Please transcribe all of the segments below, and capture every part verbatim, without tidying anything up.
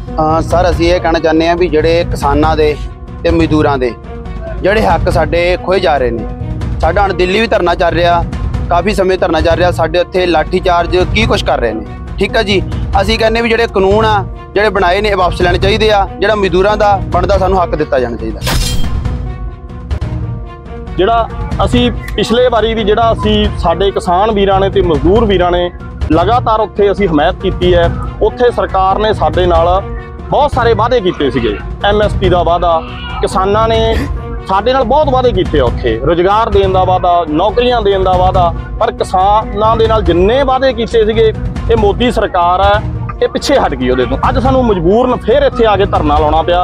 हाँ सर, असीं ये कहना चाहते हैं भी जिहड़े किसानां दे ते मजदूरां दे जिहड़े हक साडे खोए जा रहे ने। साडा हुण दिल्ली भी धरना चल रहा, काफ़ी समय धरना चल रहा, साडे उत्थे लाठी चार्ज की कुछ कर रहे हैं। ठीक है जी, असीं कहने भी जिहड़े कानून आ जिहड़े बनाए ने वापस लैणे चाहीदे आ, जिहड़ा मजदूरां दा बनदा सानूं हक दित्ता जाना चाहीदा। ਜਿਹੜਾ ਅਸੀਂ ਪਿਛਲੇ ਵਾਰੀ ਵੀ ਜਿਹੜਾ ਅਸੀਂ ਸਾਡੇ ਕਿਸਾਨ ਵੀਰਾਂ ਨੇ ਤੇ ਮਜ਼ਦੂਰ ਵੀਰਾਂ ਨੇ ਲਗਾਤਾਰ ਉੱਥੇ ਅਸੀਂ ਹਮਾਇਤ ਕੀਤੀ ਹੈ। ਉੱਥੇ ਸਰਕਾਰ ਨੇ ਸਾਡੇ ਨਾਲ ਬਹੁਤ ਸਾਰੇ ਵਾਅਦੇ ਕੀਤੇ ਸੀਗੇ, ਐਮ ਐਸ ਪੀ ਦਾ ਵਾਅਦਾ, ਕਿਸਾਨਾਂ ਨੇ ਸਾਡੇ ਨਾਲ ਬਹੁਤ ਵਾਅਦੇ ਕੀਤੇ ਉੱਥੇ, ਰੁਜ਼ਗਾਰ ਦੇਣ ਦਾ ਵਾਅਦਾ, ਨੌਕਰੀਆਂ ਦੇਣ ਦਾ ਵਾਅਦਾ। ਪਰ ਕਿਸਾਨਾਂ ਦੇ ਨਾਲ ਜਿੰਨੇ ਵਾਅਦੇ ਕੀਤੇ ਸੀਗੇ ਇਹ ਮੋਦੀ ਸਰਕਾਰ ਹੈ ਇਹ ਪਿੱਛੇ ਹਟ ਗਈ ਉਹਦੇ ਤੋਂ। ਅੱਜ ਸਾਨੂੰ ਮਜਬੂਰਨ ਫਿਰ ਇੱਥੇ ਆ ਕੇ ਧਰਨਾ ਲਾਉਣਾ ਪਿਆ।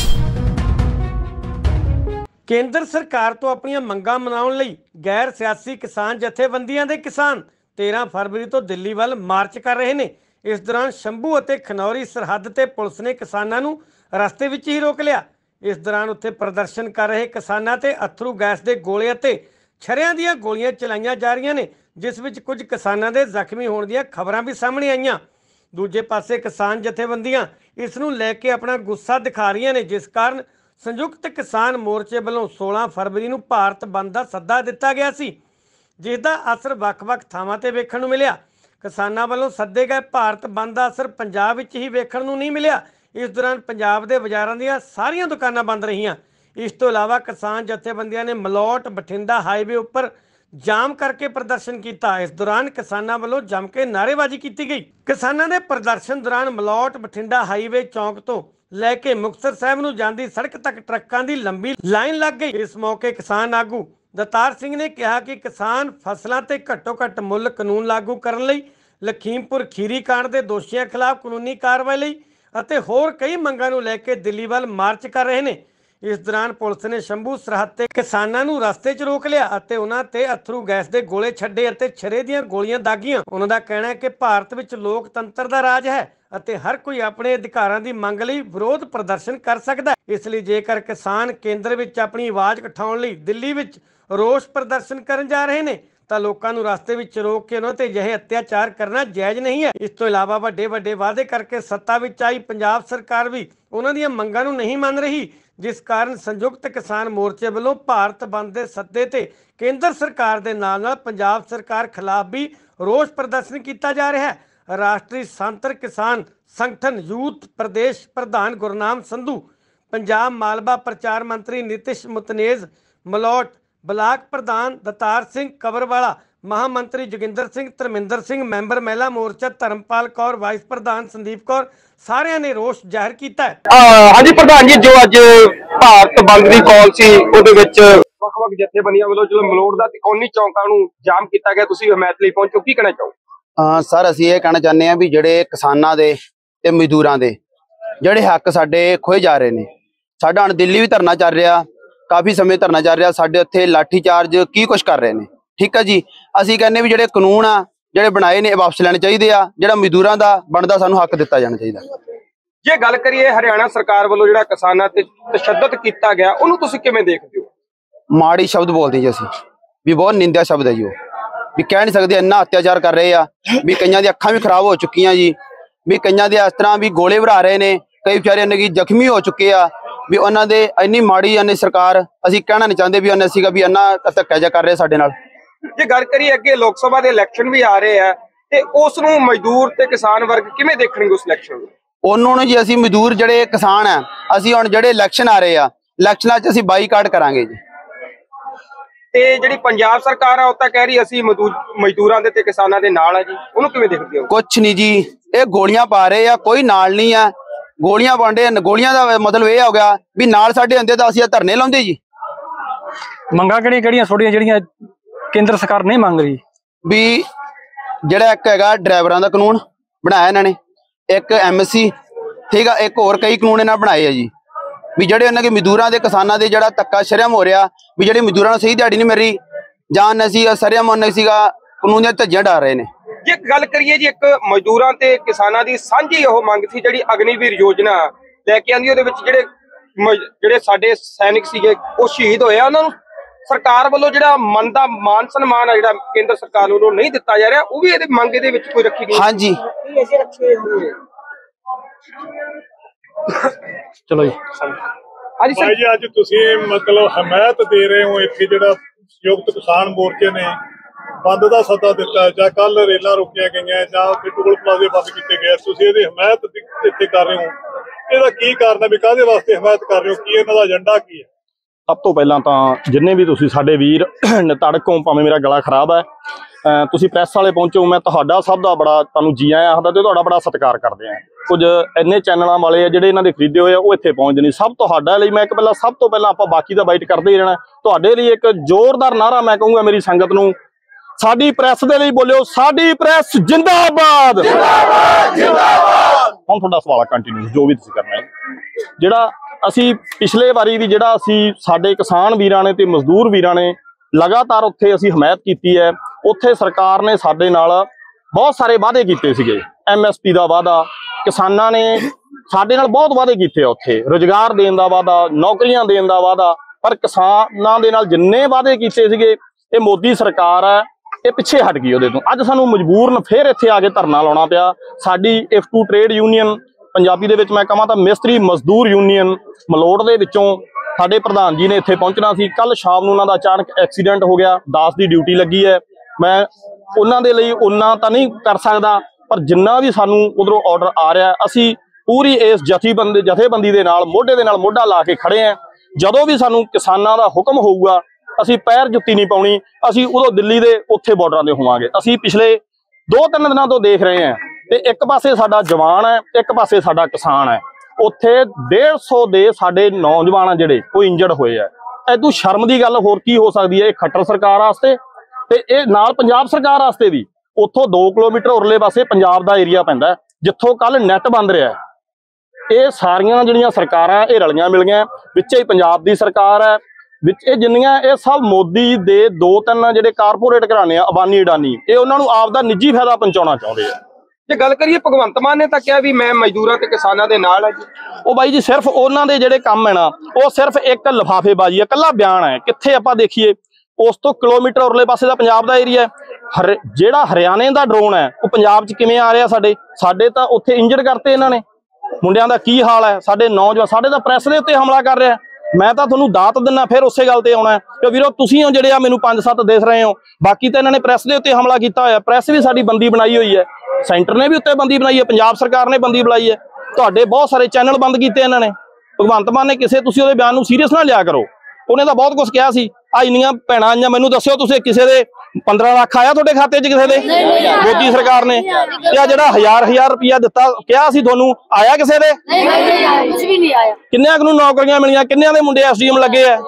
ਕੇਂਦਰ ਸਰਕਾਰ ਤੋਂ ਆਪਣੀਆਂ ਮੰਗਾਂ ਮਨਾਉਣ ਲਈ ਗੈਰ ਸਿਆਸੀ ਕਿਸਾਨ ਜਥੇਬੰਦੀਆਂ ਦੇ ਕਿਸਾਨ तेरह फरवरी ਤੋਂ ਦਿੱਲੀ ਵੱਲ ਮਾਰਚ ਕਰ ਰਹੇ ਨੇ। ਇਸ ਦੌਰਾਨ ਸ਼ੰਭੂ ਅਤੇ ਖਨੌਰੀ ਸਰਹੱਦ ਤੇ ਪੁਲਿਸ ਨੇ ਕਿਸਾਨਾਂ ਨੂੰ ਰਸਤੇ ਵਿੱਚ ਹੀ ਰੋਕ ਲਿਆ। ਇਸ ਦੌਰਾਨ ਉੱਥੇ ਪ੍ਰਦਰਸ਼ਨ ਕਰ ਰਹੇ ਕਿਸਾਨਾਂ ਤੇ ਅਥਰੂ ਗੈਸ ਦੇ ਗੋਲੇ ਅਤੇ ਛਰਿਆਂ ਦੀਆਂ ਗੋਲੀਆਂ ਚਲਾਈਆਂ ਜਾ ਰਹੀਆਂ ਨੇ, ਜਿਸ ਵਿੱਚ ਕੁਝ ਕਿਸਾਨਾਂ ਦੇ ਜ਼ਖਮੀ ਹੋਣ ਦੀਆਂ ਖਬਰਾਂ ਵੀ ਸਾਹਮਣੇ ਆਈਆਂ। ਦੂਜੇ ਪਾਸੇ ਕਿਸਾਨ ਜਥੇਬੰਦੀਆਂ ਇਸ ਨੂੰ ਲੈ ਕੇ ਆਪਣਾ ਗੁੱਸਾ ਦਿਖਾ ਰਹੀਆਂ ਨੇ, ਜਿਸ ਕਾਰਨ ਸੰਯੁਕਤ ਕਿਸਾਨ ਮੋਰਚੇ ਵੱਲੋਂ सोलह फरवरी ਨੂੰ ਭਾਰਤ ਬੰਦ ਦਾ ਸੱਦਾ ਦਿੱਤਾ ਗਿਆ ਸੀ, ਜਿਸ ਦਾ ਅਸਰ ਵੱਖ-ਵੱਖ ਥਾਵਾਂ ਤੇ ਵੇਖਣ ਨੂੰ ਮਿਲਿਆ। ਕਿਸਾਨਾਂ ਵੱਲੋਂ ਸੱਦੇ ਗਏ ਭਾਰਤ ਬੰਦ ਦਾ ਅਸਰ ਪੰਜਾਬ ਵਿੱਚ ਹੀ ਵੇਖਣ ਨੂੰ ਨਹੀਂ ਮਿਲਿਆ। ਇਸ ਦੌਰਾਨ ਪੰਜਾਬ ਦੇ ਬਾਜ਼ਾਰਾਂ ਦੀਆਂ ਸਾਰੀਆਂ ਦੁਕਾਨਾਂ ਬੰਦ ਰਹੀਆਂ। ਇਸ ਤੋਂ ਇਲਾਵਾ ਕਿਸਾਨ ਜਥੇਬੰਦੀਆਂ ਨੇ ਮਲੋਟ ਬਠਿੰਡਾ ਹਾਈਵੇ ਉੱਪਰ ਜਾਮ ਕਰਕੇ ਪ੍ਰਦਰਸ਼ਨ ਕੀਤਾ। ਇਸ ਦੌਰਾਨ ਕਿਸਾਨਾਂ ਵੱਲੋਂ ਜੰਮ ਕੇ ਨਾਅਰੇਬਾਜ਼ੀ ਕੀਤੀ ਗਈ। ਕਿਸਾਨਾਂ ਦੇ ਪ੍ਰਦਰਸ਼ਨ ਦੌਰਾਨ ਮਲੋਟ ਬਠਿੰਡਾ ਹਾਈਵੇ ਚੌਂਕ ਤੋਂ ਲੈ ਕੇ ਮੁਕਤਸਰ ਸਾਹਿਬ ਨੂੰ ਜਾਂਦੀ ਸੜਕ ਤੱਕ ਟਰੱਕਾਂ ਦੀ ਲੰਬੀ ਲਾਈਨ ਲੱਗ ਗਈ। ਇਸ ਮੌਕੇ ਕਿਸਾਨ ਆਗੂ ਦਤਾਰ ਸਿੰਘ ਨੇ ਕਿਹਾ ਕਿ ਕਿਸਾਨ ਫਸਲਾਂ ਤੇ ਘੱਟੋ ਘੱਟ ਮੁੱਲ ਕਾਨੂੰਨ ਲਾਗੂ ਕਰਨ ਲਈ, ਲਖੀਮਪੁਰ ਖੀਰੀ ਕਾਂਡ ਦੇ ਦੋਸ਼ੀਆਂ ਖਿਲਾਫ ਕਾਨੂੰਨੀ ਕਾਰਵਾਈ ਲਈ ਅਤੇ ਹੋਰ ਕਈ ਮੰਗਾਂ ਨੂੰ ਲੈ ਕੇ ਦਿੱਲੀ ਵੱਲ ਮਾਰਚ ਕਰ ਰਹੇ ਨੇ। ਇਸ ਦੌਰਾਨ ਪੁਲਿਸ ਨੇ ਸ਼ੰਭੂ ਸਰਹੱਦ ਤੇ ਕਿਸਾਨਾਂ ਨੂੰ ਰਸਤੇ 'ਚ ਰੋਕ ਲਿਆ ਅਤੇ ਉਹਨਾਂ ਤੇ ਅਥਰੂ ਗੈਸ ਦੇ ਗੋਲੇ ਛੱਡੇ ਅਤੇ ਛਰੇ ਦੀਆਂ ਗੋਲੀਆਂ ਦਾਗੀਆਂ। ਉਹਨਾਂ ਦਾ ਕਹਿਣਾ ਹੈ ਕਿ ਭਾਰਤ ਵਿੱਚ ਲੋਕਤੰਤਰ ਦਾ ਰਾਜ ਹੈ ਅਤੇ ਹਰ ਕੋਈ ਆਪਣੇ ਅਧਿਕਾਰਾਂ ਦੀ ਮੰਗ ਲਈ ਵਿਰੋਧ ਪ੍ਰਦਰਸ਼ਨ ਕਰ ਸਕਦਾ ਹੈ। ਇਸ ਲਈ ਜੇਕਰ ਕਿਸਾਨ ਕੇਂਦਰ ਵਿੱਚ ਆਪਣੀ ਆਵਾਜ਼ ਉਠਾਉਣ ਲਈ ਦਿੱਲੀ ਵਿੱਚ ਰੋਸ ਪ੍ਰਦਰਸ਼ਨ ਕਰਨ ਜਾ ਰਹੇ ਨੇ ਤਾਂ ਲੋਕਾਂ ਨੂੰ ਰਸਤੇ ਵਿੱਚ ਰੋਕ ਕੇ ਉਹਨਾਂ ਤੇ ਅਜਿਹੇ ਅਤਿਆਚਾਰ ਕਰਨਾ ਜਾਇਜ਼ ਨਹੀਂ ਹੈ। ਇਸ ਤੋਂ ਇਲਾਵਾ ਵੱਡੇ ਵੱਡੇ ਵਾਅਦੇ ਕਰਕੇ ਸੱਤਾ ਵਿੱਚ ਆਈ ਪੰਜਾਬ ਸਰਕਾਰ ਵੀ ਉਹਨਾਂ ਦੀਆਂ ਮੰਗਾਂ ਨੂੰ ਨਹੀਂ ਮੰਨ ਰਹੀ, ਜਿਸ ਕਾਰਨ ਸੰਯੁਕਤ ਕਿਸਾਨ ਮੋਰਚੇ ਵੱਲੋਂ ਭਾਰਤ ਬੰਦ ਦੇ ਸੱਦੇ ਤੇ ਕੇਂਦਰ ਸਰਕਾਰ ਦੇ ਨਾਲ ਨਾਲ ਪੰਜਾਬ ਸਰਕਾਰ ਖਿਲਾਫ ਵੀ ਰੋਸ ਪ੍ਰਦਰਸ਼ਨ ਕੀਤਾ ਜਾ ਰਿਹਾ ਹੈ। ਰਾਸ਼ਟਰੀ ਸੰਤਰ ਕਿਸਾਨ ਸੰਗਠਨ ਯੂਥ ਪ੍ਰਦੇਸ਼ ਪ੍ਰਧਾਨ ਗੁਰਨਾਮ ਸੰਧੂ, ਪੰਜਾਬ ਮਾਲਵਾ ਪ੍ਰਚਾਰ ਮੰਤਰੀ ਨਿਤਿਸ਼ ਮੁਤਨੇਜ, ਮਲੋਟ ਬਲਾਕ ਪ੍ਰਧਾਨ ਦਤਾਰ ਸਿੰਘ ਕਬਰਵਾਲਾ, ਮਹਾਮੰਤਰੀ ਜੋਗਿੰਦਰ ਸਿੰਘ, ਧਰਮਿੰਦਰ ਸਿੰਘ, ਮੈਂਬਰ ਮਹਿਲਾ ਮੋਰਚਾ ਧਰਮਪਾਲ ਕੌਰ, ਵਾਈਸ ਪ੍ਰਧਾਨ ਸੰਦੀਪ ਕੌਰ, ਸਾਰਿਆਂ ਨੇ ਰੋਸ ਜ਼ਾਹਿਰ ਕੀਤਾ ਹੈ। ਹਾਂਜੀ ਪ੍ਰਧਾਨ ਜੀ, ਜੋ ਅੱਜ ਭਾਰਤ ਬੰਦ ਦੀ ਕਾਲ ਸੀ ਉਹਦੇ ਵਿੱਚ ਵੱਖ-ਵੱਖ ਜਥੇਬੰਦੀਆਂ ਵੱਲੋਂ ਜਦੋਂ ਮਲੋਟ ਦਾ ਤਿਕੋਨੀ ਚੌਂਕਾਂ ਨੂੰ ਜਾਮ ਕੀਤਾ ਗਿਆ, ਤੁਸੀਂ ਹਮਾਇਤ ਲਈ ਪਹੁੰਚੋ, ਕੀ ਕਹਿਣਾ ਚਾਹੋ? हाँ सर, असीं ये कहना चाहते हैं भी जिहड़े किसानां दे ते मजदूरां दे जिहड़े हक साडे खोए जा रहे ने। साडा हुण दिल्ली भी धरना चल रहा, काफ़ी समय धरना चल रहा, साडे उत्थे लाठी चार्ज की कुछ कर रहे हैं। ठीक है जी, असीं कहने भी जिहड़े कानून आ जिहड़े बनाए ने वापस लैणे चाहीदे आ, जिहड़ा मजदूरां दा बनदा सानूं हक दित्ता जाना चाहीदा। ਜੇ ਗੱਲ ਕਰੀਏ ਹਰਿਆਣਾ ਸਰਕਾਰ ਵੱਲੋਂ ਜਿਹੜਾ ਕਿਸਾਨਾਂ ਤੇ ਤਸ਼ੱਦਦ ਕੀਤਾ ਗਿਆ ਉਹਨੂੰ ਤੁਸੀਂ ਕਿਵੇਂ ਦੇਖਦੇ ਹੋ? ਮਾੜੀ ਸ਼ਬਦ ਬੋਲਦੇ ਜੀ ਅਸੀਂ, ਵੀ ਬਹੁਤ ਨਿੰਦਿਆ ਸ਼ਬਦ ਹੈ ਜੀ, ਉਹ ਵੀ ਕਹਿ ਨਹੀਂ ਸਕਦੇ, ਇੰਨਾ ਅਤਿਆਚਾਰ ਕਰ ਰਹੇ ਆ ਵੀ ਕਈਆਂ ਦੀ ਅੱਖਾਂ ਵੀ ਖਰਾਬ ਹੋ ਚੁੱਕੀਆਂ ਜੀ, ਵੀ ਕਈਆਂ ਦੇ ਇਸ ਤਰ੍ਹਾਂ ਵੀ ਗੋਲੇ ਭਰਾ ਰਹੇ ਨੇ, ਕਈ ਵਿਚਾਰੇ ਨੇ ਕੀ ਜ਼ਖਮੀ ਹੋ ਚੁੱਕੇ ਆ, ਵੀ ਉਹਨਾਂ ਦੇ ਇੰਨੀ ਮਾੜੀ ਇਹਨੇ ਸਰਕਾਰ, ਅਸੀਂ ਕਹਿਣਾ ਨਹੀਂ ਚਾਹੁੰਦੇ ਵੀ ਉਹਨੇ ਸੀਗਾ ਵੀ ਇੰਨਾ ਧੱਕਾ ਜਿਹਾ ਕਰ ਰਹੇ ਸਾਡੇ ਨਾਲ। ਜੇ ਗੱਲ ਕਰੀਏ ਅੱਗੇ ਲੋਕ ਸਭਾ ਦੇ ਇਲੈਕਸ਼ਨ ਵੀ ਆ ਰਹੇ ਆ ਤੇ ਉਸ ਨੂੰ ਮਜ਼ਦੂਰ ਤੇ ਕਿਸਾਨ ਵਰਗ ਕਿਵੇਂ ਦੇਖਣਗੇ ਉਸ ਇਲੈਕਸ਼ਨ ਨੂੰ? ਉਹਨਾਂ ਨੂੰ ਜੀ ਅਸੀਂ ਮਜ਼ਦੂਰ ਜਿਹੜੇ ਕਿਸਾਨ ਆ, ਅਸੀਂ ਹੁਣ ਜਿਹੜੇ ਇਲੈਕਸ਼ਨ ਆ ਰਹੇ ਆ, ਇਲੈਕਸ਼ਨਾਂ 'ਚ ਅਸੀਂ ਬਾਈਕਾਟ ਕਰਾਂਗੇ ਜੀ। ਤੇ ਜਿਹੜੀ ਪੰਜਾਬ ਸਰਕਾਰ ਆ ਉਹ ਤਾਂ ਕਹਿ ਰਹੀ ਅਸੀਂ ਮਜ਼ਦੂਰਾਂ ਦੇ ਤੇ ਕਿਸਾਨਾਂ ਦੇ ਨਾਲ ਆ ਜੀ, ਉਹਨੂੰ ਕਿਵੇਂ ਦੇਖਦੇ ਹੋ? ਕੁਛ ਨਹੀਂ ਜੀ, ਇਹ ਗੋਲੀਆਂ ਪਾ ਰਹੇ ਆ, ਕੋਈ ਨਾਲ ਨਹੀਂ ਆ, ਗੋਲੀਆਂ ਪਾਉਂਦੇ, ਗੋਲੀਆਂ ਦਾ ਮਤਲਬ ਇਹ ਹੋ ਗਿਆ ਵੀ ਨਾਲ ਸਾਡੇ ਹੁੰਦੇ ਤਾਂ ਅਸੀਂ ਧਰਨੇ ਲਾਉਂਦੇ ਜੀ। ਮੰਗਾਂ ਕਿਹੜੀਆਂ ਕਿਹੜੀਆਂ ਥੋੜੀਆਂ ਜਿਹੜੀਆਂ ਕੇਂਦਰ ਸਰਕਾਰ ਨਹੀਂ ਮੰਗ ਰਹੀ? ਵੀ ਜਿਹੜਾ ਇੱਕ ਹੈਗਾ ਡਰਾਈਵਰਾਂ ਦਾ ਕਾਨੂੰਨ ਬਣਾਇਆ ਇਹਨਾਂ ਨੇ, ਇੱਕ ਐਮਐਸਸੀ, ਠੀਕ ਆ, ਇੱਕ ਹੋਰ ਕਈ ਕਾਨੂੰਨ ਇਹਨਾਂ ਬਣਾਏ ਆ ਜੀ, ਵੀ ਜਿਹੜੇ ਉਹਨਾਂ ਦੇ ਮਜ਼ਦੂਰਾਂ ਦੇ ਕਿਸਾਨਾਂ ਦੇ ਜਿਹੜਾ ਧੱਕਾ ਸ਼ਰਮ ਹੋ ਰਿਹਾ, ਵੀ ਜਿਹੜੇ ਮਜ਼ਦੂਰਾਂ ਨੂੰ ਸਹੀ ਦਿਹਾੜੀ ਨਹੀਂ ਮਿਲ ਰਹੀ, ਜਾਂ ਨਸੀ ਸ਼ਰਮ ਉਹਨੇ ਸੀਗਾ ਕਾਨੂੰਨ ਦੀਆਂ ਧੱਜੀਆਂ ਡਾਲ ਰਹੇ ਨੇ। ਜੇ ਗੱਲ ਕਰੀਏ ਜੀ ਇੱਕ ਮਜ਼ਦੂਰਾਂ ਤੇ ਕਿਸਾਨਾਂ ਦੀ ਸਾਂਝੀ ਉਹ ਮੰਗ ਸੀ ਜਿਹੜੀ ਅਗਨੀਵੀਰ ਯੋਜਨਾ ਲੈ ਕੇ ਆਂਦੀ, ਉਹਦੇ ਵਿੱਚ ਜਿਹੜੇ ਜਿਹੜੇ ਸਾਡੇ ਸੈਨਿਕ ਸੀਗੇ ਉਹ ਸ਼ਹੀਦ ਹੋਏ ਆ, ਉਹਨਾਂ ਨੂੰ ਸਰਕਾਰ ਵੱਲੋਂ ਜਿਹੜਾ ਮਨ ਦਾ ਮਾਨ ਸਨਮਾਨ ਆ ਜਿਹੜਾ ਕੇਂਦਰ ਸਰਕਾਰ ਵੱਲੋਂ ਨਹੀਂ ਦਿੱਤਾ ਜਾ ਰਿਹਾ, ਉਹ ਵੀ ਇਹਦੇ ਮੰਗ ਦੇ ਵਿੱਚ ਕੋਈ ਰੱਖੀ ਗਈ? ਹਾਂਜੀ, ਚਲੋ ਜੀ ਹਾਂਜੀ ਭਾਈ ਜੀ ਅੱਜ ਤੁਸੀਂ ਮਤਲਬ ਹਮਾਇਤ ਦੇ ਰਹੇ ਹੋ ਇੱਥੇ ਜਿਹੜਾ ਸੰਯੁਕਤ ਕਿਸਾਨ ਮੋਰਚੇ ਨੇ ਬੰਦ ਦਾ ਸੱਦਾ ਦਿੱਤਾ ਜਾਂ ਕੱਲ ਰੇਲਾਂ ਰੋਕੀਆਂ ਗਈਆਂ ਜਾਂ ਟੋਲ ਪਲਾਜ਼ੇ ਬੰਦ ਕੀਤੇ ਗਏ, ਤੁਸੀਂ ਇਹਦੀ ਹਮਾਇਤ ਇੱਥੇ ਕਰ ਰਹੇ ਹੋ, ਇਹਦਾ ਕੀ ਕਾਰਨ ਹੈ ਵੀ ਕਾਹਦੇ ਵਾਸਤੇ ਹਮਾਇਤ ਕਰ ਰਹੇ ਹੋ, ਕੀ ਇਹਨਾਂ ਦਾ ਏਜੰਡਾ ਕੀ ਹੈ? ਸਭ ਤੋਂ ਪਹਿਲਾਂ ਤਾਂ ਜਿੰਨੇ ਵੀ ਤੁਸੀਂ ਸਾਡੇ ਵੀਰ ਤੜਕੋਂ, ਭਾਵੇਂ ਮੇਰਾ ਗਲਾ ਖਰਾਬ ਹੈ, ਤੁਸੀਂ ਪ੍ਰੈਸ ਵਾਲੇ ਪਹੁੰਚੋ, ਮੈਂ ਤੁਹਾਡਾ ਸਭ ਦਾ ਬੜਾ ਤੁਹਾਨੂੰ ਜੀ ਆਇਆਂ ਆਖਦਾ ਤੇ ਤੁਹਾਡਾ ਬੜਾ ਸਤਿਕਾਰ ਕਰਦੇ ਆ। ਕੁਝ ਇੰਨੇ ਚੈਨਲਾਂ ਵਾਲੇ ਆ ਜਿਹੜੇ ਇਹਨਾਂ ਦੇ ਖਰੀਦੇ ਹੋਏ ਆ ਉਹ ਇੱਥੇ ਪਹੁੰਚਦੇ ਨਹੀਂ। ਸਭ ਤੁਹਾਡਾ ਲਈ ਮੈਂ ਇੱਕ ਪਹਿਲਾਂ ਸਭ ਤੋਂ ਪਹਿਲਾਂ ਆਪਾਂ ਬਾਕੀ ਦਾ ਵਾਈਟ ਕਰਦੇ ਹੀ ਰਹਿਣਾ। ਤੁਹਾਡੇ ਲਈ ਇੱਕ ਜ਼ੋਰਦਾਰ ਨਾਰਾ ਮੈਂ ਕਹੂੰਗਾ ਮੇਰੀ ਸੰਗਤ ਨੂੰ, ਸਾਡੀ ਪ੍ਰੈਸ ਦੇ ਲਈ ਬੋਲਿਓ, ਸਾਡੀ ਪ੍ਰੈਸ ਜਿੰਦਾਬਾਦ ਜਿੰਦਾਬਾਦ ਜਿੰਦਾਬਾਦ। ਹੁਣ ਤੁਹਾਡਾ ਸਵਾਲ ਕੰਟੀਨਿਊ ਜੋ ਵੀ ਤੁਸੀਂ ਕਰਨਾ ਹੈ। ਜਿਹੜਾ ਅਸੀਂ ਪਿਛਲੇ ਵਾਰੀ ਵੀ ਜਿਹੜਾ ਅਸੀਂ ਸਾਡੇ ਕਿਸਾਨ ਵੀਰਾਂ ਨੇ ਤੇ ਮਜ਼ਦੂਰ ਵੀਰਾਂ ਨੇ ਲਗਾਤਾਰ ਉੱਥੇ ਅਸੀਂ ਹਮਾਇਤ ਕੀਤੀ ਹੈ, ਉੱਥੇ ਸਰਕਾਰ ਨੇ ਸਾਡੇ ਨਾਲ ਬਹੁਤ ਸਾਰੇ ਵਾਅਦੇ ਕੀਤੇ ਸੀਗੇ। ਐਮ ਐਸ ਪੀ ਦਾ ਵਾਅਦਾ, ਕਿਸਾਨਾਂ ਨੇ ਸਾਡੇ ਨਾਲ ਬਹੁਤ ਵਾਅਦੇ ਕੀਤੇ, ਉੱਥੇ ਰੁਜ਼ਗਾਰ ਦੇਣ ਦਾ ਵਾਅਦਾ, ਨੌਕਰੀਆਂ ਦੇਣ ਦਾ ਵਾਅਦਾ, ਪਰ ਕਿਸਾਨਾਂ ਦੇ ਨਾਲ ਜਿੰਨੇ ਵਾਅਦੇ ਕੀਤੇ ਸੀਗੇ ਇਹ ਮੋਦੀ ਸਰਕਾਰ ਹੈ ਇਹ ਪਿੱਛੇ ਹਟ ਗਈ ਉਹਦੇ ਤੋਂ। ਅੱਜ ਸਾਨੂੰ ਮਜਬੂਰਨ ਫਿਰ ਇੱਥੇ ਆ ਕੇ ਧਰਨਾ ਲਾਉਣਾ ਪਿਆ। ਸਾਡੀ IFTU trade union, Punjabi ਦੇ ਵਿੱਚ ਮੈਂ ਕਹਾਂ ਤਾਂ ਮਿਸਤਰੀ ਮਜ਼ਦੂਰ ਯੂਨੀਅਨ ਮਲੋਟ ਦੇ ਵਿੱਚੋਂ ਸਾਡੇ ਪ੍ਰਧਾਨ ਜੀ ਨੇ ਇੱਥੇ ਪਹੁੰਚਣਾ ਸੀ। ਕੱਲ ਸ਼ਾਮ ਨੂੰ ਉਹਨਾਂ ਦਾ ਅਚਾਨਕ ਐਕਸੀਡੈਂਟ ਹੋ ਗਿਆ, ਦਾਸ ਦੀ ਡਿਊਟੀ ਲੱਗੀ ਹੈ। ਮੈਂ ਉਹਨਾਂ ਦੇ ਲਈ ਉਹਨਾਂ ਤਾਂ ਨਹੀਂ ਕਰ ਸਕਦਾ, ਪਰ ਜਿੰਨਾ ਵੀ ਸਾਨੂੰ ਉਧਰੋਂ ਆਰਡਰ ਆ ਰਿਹਾ ਅਸੀਂ ਪੂਰੀ ਇਸ ਜਥੇਬੰਦੀ ਜਥੇਬੰਦੀ ਦੇ ਨਾਲ ਮੋਢੇ ਦੇ ਨਾਲ ਮੋਢਾ ਲਾ ਕੇ ਖੜੇ ਹਾਂ। ਜਦੋਂ ਵੀ ਸਾਨੂੰ ਕਿਸਾਨਾਂ ਦਾ ਹੁਕਮ ਹੋਊਗਾ ਅਸੀਂ ਪੈਰ ਜੁੱਤੀ ਨਹੀਂ ਪਾਉਣੀ, ਅਸੀਂ ਉਦੋਂ ਦਿੱਲੀ ਦੇ ਉੱਥੇ ਬਾਰਡਰਾਂ ਦੇ ਹੋਵਾਂਗੇ। ਅਸੀਂ ਪਿਛਲੇ ਦੋ ਤਿੰਨ ਦਿਨਾਂ ਤੋਂ ਦੇਖ ਰਹੇ ਹਾਂ ਤੇ ਇੱਕ ਪਾਸੇ ਸਾਡਾ ਜਵਾਨ ਹੈ, ਇੱਕ ਪਾਸੇ ਸਾਡਾ ਕਿਸਾਨ ਹੈ। ਉੱਥੇ ਡੇਢ ਸੌ ਦੇ ਸਾਡੇ ਨੌਜਵਾਨ ਆ ਜਿਹੜੇ ਉਹ ਇੰਜਰਡ ਹੋਏ ਆ। ਐਦੂ ਸ਼ਰਮ ਦੀ ਗੱਲ ਹੋਰ ਕੀ ਹੋ ਸਕਦੀ ਹੈ? ਇਹ ਖੱਟਰ ਸਰਕਾਰ ਵਾਸਤੇ ਤੇ ਇਹ ਨਾਲ ਪੰਜਾਬ ਸਰਕਾਰ ਵਾਸਤੇ ਵੀ। ਉੱਥੋਂ ਦੋ ਕਿਲੋਮੀਟਰ ਉਰਲੇ ਪਾਸੇ ਪੰਜਾਬ ਦਾ ਏਰੀਆ ਪੈਂਦਾ ਜਿੱਥੋਂ ਕੱਲ ਨੈਟ ਬੰਦ ਰਿਹਾ। ਇਹ ਸਾਰੀਆਂ ਜਿਹੜੀਆਂ ਸਰਕਾਰਾਂ ਇਹ ਰਲੀਆਂ ਮਿਲੀਆਂ, ਵਿੱਚ ਹੀ ਪੰਜਾਬ ਦੀ ਸਰਕਾਰ ਹੈ, ਵਿੱਚ ਇਹ ਜਿੰਨੀਆਂ ਇਹ ਸਭ ਮੋਦੀ ਦੇ ਦੋ ਤਿੰਨ ਜਿਹੜੇ ਕਾਰਪੋਰੇਟ ਘਰਾਣੇ ਆ, ਅਬਾਨੀ ਅਡਾਨੀ, ਇਹ ਉਹਨਾਂ ਨੂੰ ਆਪ ਦਾ ਨਿੱਜੀ ਫਾਇਦਾ ਪਹੁੰਚਾਉਣਾ ਚਾਹੁੰਦੇ ਆ। ਜੇ ਗੱਲ ਕਰੀਏ ਭਗਵੰਤ ਮਾਨ ਨੇ ਤਾਂ ਕਿਹਾ ਵੀ ਮੈਂ ਮਜ਼ਦੂਰਾਂ ਤੇ ਕਿਸਾਨਾਂ ਦੇ ਨਾਲ ਹੈ ਜੀ। ਉਹ ਬਾਈ ਜੀ ਸਿਰਫ ਉਹਨਾਂ ਦੇ ਜਿਹੜੇ ਕੰਮ ਹੈ ਨਾ ਉਹ ਸਿਰਫ ਇੱਕ ਲਿਫਾਫੇਬਾਜ਼ੀ ਹੈ, ਕੱਲਾ ਬਿਆਨ ਹੈ। ਕਿੱਥੇ ਆਪਾਂ ਦੇਖੀਏ ਉਸ ਤੋਂ ਕਿਲੋਮੀਟਰ ਉਰਲੇ ਪਾਸੇ ਦਾ ਪੰਜਾਬ ਦਾ ਏਰੀਆ ਹੈ। ਜਿਹੜਾ ਹਰਿਆਣੇ ਦਾ ਡਰੋਨ ਹੈ ਉਹ ਪੰਜਾਬ 'ਚ ਕਿਵੇਂ ਆ ਰਿਹਾ? ਸਾਡੇ ਸਾਡੇ ਤਾਂ ਉੱਥੇ ਇੰਜਰਡ ਕਰਤੇ ਇਹਨਾਂ ਨੇ। ਮੁੰਡਿਆਂ ਦਾ ਕੀ ਹਾਲ ਹੈ? ਸਾਡੇ ਨੌਜਵਾਨ, ਸਾਡੇ ਤਾਂ ਪ੍ਰੈਸ ਦੇ ਉੱਤੇ ਹਮਲਾ ਕਰ ਰਿਹਾ। ਮੈਂ ਤਾਂ ਤੁਹਾਨੂੰ ਦਾਤ ਦਿੰਦਾ, ਫਿਰ ਉਸੇ ਗੱਲ ਤੇ ਆਉਣਾ ਕਿ ਵੀਰੋ ਤੁਸੀਂ ਹੋ ਜਿਹੜੇ ਆ ਮੈਨੂੰ ਪੰਜ ਸੱਤ ਦੇਖ ਰਹੇ ਹੋ, ਬਾਕੀ ਤਾਂ ਇਹਨਾਂ ਨੇ ਪ੍ਰੈਸ ਦੇ ਉੱਤੇ ਹਮਲਾ ਕੀਤਾ ਹੋਇਆ। ਪ੍ਰੈਸ ਵੀ ਸਾਡੀ ਬੰਦੀ ਬਣਾਈ ਹੋਈ ਹੈ, ਸੈਂਟਰ ਨੇ ਵੀ ਉੱਤੇ ਬੰਦੀ ਬਣਾਈ ਹੈ, ਪੰਜਾਬ ਸਰਕਾਰ ਨੇ ਬੰਦੀ ਬਣਾਈ ਹੈ। ਤੁਹਾਡੇ ਬਹੁਤ ਸਾਰੇ ਚੈਨਲ ਬੰਦ ਕੀਤੇ ਇਹਨਾਂ ਨੇ। ਭਗਵੰਤ ਮਾਨ ਨੇ ਕਿਸੇ, ਤੁਸੀਂ ਉਹਦੇ ਬਿਆਨ ਨੂੰ ਸੀਰੀਅਸ ਨਾ ਲਿਆ ਕਰੋ। ਉਹਨੇ ਤਾਂ ਬਹੁਤ ਕੁਝ ਕਿਹਾ ਸੀ। ਆ ਇੰਨੀਆਂ ਭੈਣਾਂ ਆਈਆਂ, ਮੈਨੂੰ ਦੱਸਿਓ ਤੁਸੀਂ ਕਿਸੇ ਦੇ ਪੰਦਰਾਂ ਲੱਖ ਆਇਆ ਤੁਹਾਡੇ ਖਾਤੇ 'ਚ ਕਿਸੇ ਦੇ? ਮੋਦੀ ਸਰਕਾਰ ਨੇ। ਤੇ ਆ ਜਿਹੜਾ ਹਜ਼ਾਰ ਹਜ਼ਾਰ ਰੁਪਇਆ ਦਿੱਤਾ ਕਿਹਾ ਸੀ ਤੁਹਾਨੂੰ, ਆਇਆ ਕਿਸੇ ਦੇ? ਕੁਝ ਵੀ ਨਹੀਂ ਆਇਆ। ਕਿੰਨਿਆਂ ਨੂੰ ਨੌਕਰੀਆਂ ਮਿਲੀਆਂ? ਕਿੰਨਿਆਂ ਦੇ ਮੁੰਡੇ ਐਸ ਡੀ ਐਮ ਲੱਗੇ ਆ?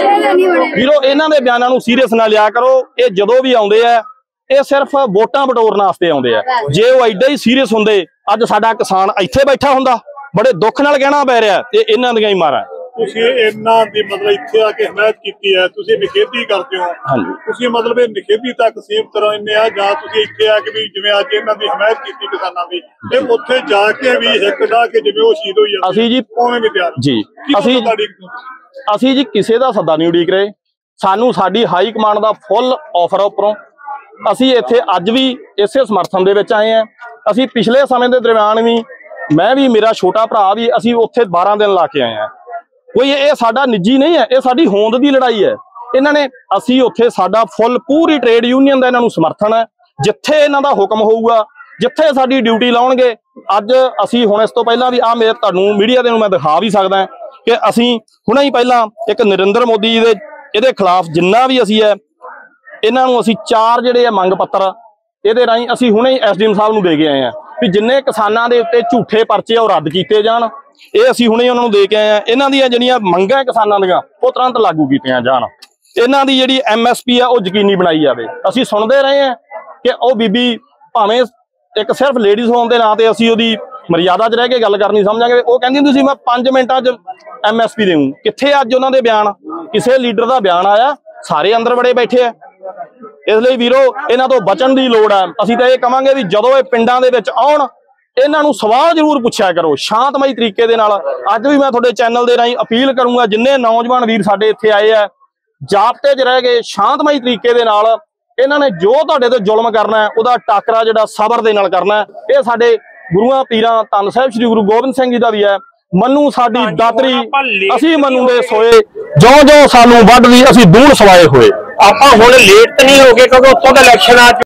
ਵੀਰੋ ਇਹਨਾਂ ਦੇ ਬਿਆਨਾਂ ਨੂੰ ਸੀਰੀਅਸ ਨਾ ਲਿਆ ਕਰੋ। ਇਹ ਜਦੋਂ ਵੀ ਆਉਂਦੇ ਆ ਇਹ ਸਿਰਫ ਵੋਟਾਂ ਬਟੋਰਨ ਵਾਸਤੇ ਆਉਂਦੇ ਆ। ਜੇ ਉਹ ਐਡਾ ਹੀ ਸੀਰੀਅਸ ਹੁੰਦੇ ਅੱਜ ਸਾਡਾ ਕਿਸਾਨ ਇੱਥੇ ਬੈਠਾ ਹੁੰਦਾ। ਬੜੇ ਦੁੱਖ ਨਾਲ ਕਹਿਣਾ ਪੈ ਰਿਹਾ ਤੇ ਇਹਨਾਂ ਦੀਆਂ ਹੀ ਮਾਰਾਂ। ਤੁਸੀਂ ਇਹਨਾਂ ਦੀ ਮਤਲਬ ਇੱਥੇ ਆ ਕੇ ਹਮਾਇਤ ਕੀਤੀ ਹੈ, ਤੁਸੀਂ ਨਿਖੇਧੀ ਕਰਦੇ ਹੋ। ਹਾਂਜੀ, ਤੁਸੀਂ ਮਤਲਬ ਇਹ ਨਿਖੇਧੀ ਤੱਕ ਸੀਮਤ ਰਹਿੰਦੇ ਆ ਜਾਂ ਤੁਸੀਂ ਇੱਥੇ ਆ ਕੇ ਵੀ ਜਿਵੇਂ ਅੱਜ ਇਹਨਾਂ ਦੀ ਹਮਾਇਤ ਕੀਤੀ ਕਿਸਾਨਾਂ ਦੀ, ਤੇ ਉੱਥੇ ਜਾ ਕੇ ਵੀ ਹਿੱਕ ਢਾਹ ਕੇ ਜਿਵੇਂ ਉਹ ਸ਼ਹੀਦ ਹੋਈ ਜਾਂਦੇ ਅਸੀਂ ਜੀ ਉਵੇਂ ਵੀ ਤਿਆਰ ਜੀ ਅਸੀਂ ਅਸੀਂ ਜੀ ਕਿਸੇ ਦਾ ਸੱਦਾ ਨਹੀਂ ਉਡੀਕ ਰਹੇ। ਸਾਨੂੰ ਸਾਡੀ ਹਾਈ ਕਮਾਂਡ ਦਾ ਫੁੱਲ ਆਫਰ ਉੱਪਰੋਂ। ਅਸੀਂ ਇੱਥੇ ਅੱਜ ਵੀ ਇਸੇ ਸਮਰਥਨ ਦੇ ਵਿੱਚ ਆਏ ਹਾਂ। ਅਸੀਂ ਪਿਛਲੇ ਸਮੇਂ ਦੇ ਦਰਮਿਆਨ ਵੀ, ਮੈਂ ਵੀ, ਮੇਰਾ ਛੋਟਾ ਭਰਾ ਵੀ, ਅਸੀਂ ਉੱਥੇ ਬਾਰਾਂ ਦਿਨ ਲਾ ਕੇ ਆਏ ਹਾਂ। ਕੋਈ ਇਹ ਸਾਡਾ ਨਿੱਜੀ ਨਹੀਂ ਹੈ, ਇਹ ਸਾਡੀ ਹੋਂਦ ਦੀ ਲੜਾਈ ਹੈ। ਇਹਨਾਂ ਨੇ, ਅਸੀਂ ਉੱਥੇ ਸਾਡਾ ਫੁੱਲ ਪੂਰੀ ਟ੍ਰੇਡ ਯੂਨੀਅਨ ਦਾ ਇਹਨਾਂ ਨੂੰ ਸਮਰਥਨ ਹੈ। ਜਿੱਥੇ ਇਹਨਾਂ ਦਾ ਹੁਕਮ ਹੋਊਗਾ, ਜਿੱਥੇ ਸਾਡੀ ਡਿਊਟੀ ਲਾਉਣਗੇ। ਅੱਜ ਅਸੀਂ ਹੁਣ ਇਸ ਤੋਂ ਪਹਿਲਾਂ ਵੀ ਆ ਮੇਰੇ ਤੁਹਾਨੂੰ ਮੀਡੀਆ ਦੇ ਨੂੰ ਮੈਂ ਦਿਖਾ ਵੀ ਸਕਦਾ ਕਿ ਅਸੀਂ ਹੁਣੇ ਹੀ ਪਹਿਲਾਂ ਇੱਕ ਨਰਿੰਦਰ ਮੋਦੀ ਜੀ ਦੇ ਇਹਦੇ ਖਿਲਾਫ ਜਿੰਨਾ ਵੀ ਅਸੀਂ ਹੈ ਇਹਨਾਂ ਨੂੰ ਅਸੀਂ ਚਾਰ ਜਿਹੜੇ ਆ ਮੰਗ ਪੱਤਰ ਇਹਦੇ ਰਾਹੀਂ ਅਸੀਂ ਹੁਣੇ ਹੀ ਐਸ ਡੀ ਐਮ ਸਾਹਿਬ ਨੂੰ ਦੇ ਕੇ ਆਏ ਆ ਵੀ ਜਿੰਨੇ ਕਿਸਾਨਾਂ ਦੇ ਉੱਤੇ ਝੂਠੇ ਪਰਚੇ ਉਹ ਰੱਦ ਕੀਤੇ ਜਾਣ। ਇਹ ਅਸੀਂ ਹੁਣੇ ਉਹਨਾਂ ਨੂੰ ਦੇ ਕੇ ਆਏ ਆ। ਇਹਨਾਂ ਦੀਆਂ ਜਿਹੜੀਆਂ ਮੰਗਾਂ ਕਿਸਾਨਾਂ ਦੀਆਂ ਉਹ ਤੁਰੰਤ ਲਾਗੂ ਕੀਤੀਆਂ ਜਾਣ। ਇਹਨਾਂ ਦੀ ਜਿਹੜੀ ਐਮ ਐਸ ਪੀ ਆ ਉਹ ਯਕੀਨੀ ਬਣਾਈ ਜਾਵੇ। ਅਸੀਂ ਸੁਣਦੇ ਰਹੇ ਆ ਕਿ ਉਹ ਬੀਬੀ ਭਾਵੇਂ ਇੱਕ ਸਿਰਫ ਲੇਡੀਜ਼ ਹੋਣ ਦੇ ਨਾਂ ਤੇ ਅਸੀਂ ਉਹਦੀ ਮਰਿਆਦਾ 'ਚ ਰਹਿ ਕੇ ਗੱਲ ਕਰਨੀ ਸਮਝਾਂਗੇ। ਉਹ ਕਹਿੰਦੀ ਹੁੰਦੀ ਸੀ ਮੈਂ ਪੰਜ ਮਿੰਟਾਂ 'ਚ ਐਮ ਐਸ ਪੀ ਦੇਵਾਂ। ਕਿੱਥੇ ਅੱਜ ਉਹਨਾਂ ਦੇ ਬਿਆਨ? ਕਿਸੇ ਲੀਡਰ ਦਾ ਬਿਆਨ ਆਇਆ? ਸਾਰੇ ਅੰਦਰ ਬੜੇ ਬੈਠੇ ਆ। ਇਸ ਲਈ ਵੀਰੋ ਇਹਨਾਂ ਤੋਂ ਬਚਣ ਦੀ ਲੋੜ ਹੈ। ਅਸੀਂ ਤਾਂ ਇਹ ਕਵਾਂਗੇ ਵੀ ਜਦੋਂ ਇਹ ਪਿੰਡਾਂ ਦੇ ਵਿੱਚ ਆਉਣ ਇਹਨਾਂ ਨੂੰ ਸਵਾਲ ਜ਼ਰੂਰ ਪੁੱਛਿਆ ਕਰੋ ਸ਼ਾਂਤਮਈ ਤਰੀਕੇ ਦੇ ਨਾਲ। ਅੱਜ ਵੀ ਮੈਂ ਤੁਹਾਡੇ ਚੈਨਲ ਦੇ ਰਾਹੀਂ ਅਪੀਲ ਕਰੂੰਗਾ, ਜਿੰਨੇ ਨੌਜਵਾਨ ਵੀਰ ਸਾਡੇ ਇੱਥੇ ਆਏ ਆ ਜਾਬਤੇ 'ਚ ਰਹਿ ਗਏ ਸ਼ਾਂਤਮਈ ਤਰੀਕੇ ਦੇ ਨਾਲ ਇਹਨਾਂ ਨੇ ਜੋ ਤੁਹਾਡੇ ਤੇ ਜ਼ੁਲਮ ਕਰਨਾ ਹੈ ਉਹਦਾ ਟਾਕਰਾ ਜਿਹੜਾ ਸਬਰ ਦੇ ਨਾਲ ਕਰਨਾ ਹੈ। ਇਹ ਸਾਡੇ ਗੁਰੂਆਂ ਪੀਰਾਂ ਧੰਨ ਸਾਹਿਬ ਸ੍ਰੀ ਗੁਰੂ ਗੋਬਿੰਦ ਸਿੰਘ ਜੀ ਦਾ ਵੀ ਹੈ। ਮੰਨੂ ਸਾਡੀ ਦਾਤਰੀ ਅਸੀਂ ਮੰਨੂ ਦੇ ਸੋਏ, ਜਿਉਂ ਜਿਉਂ ਸਾਨੂੰ ਵੱਢਦੀ ਅਸੀਂ ਦੂਣ ਸਵਾਏ ਹੋਏ। ਆਪਾਂ ਹੁਣ ਲੇਟ ਤਾਂ ਨਹੀਂ ਹੋ ਗਏ ਕਿਉਂਕਿ ਉੱਥੋਂ ਦਾ ਇਲੈਕਸ਼ਨ ਆ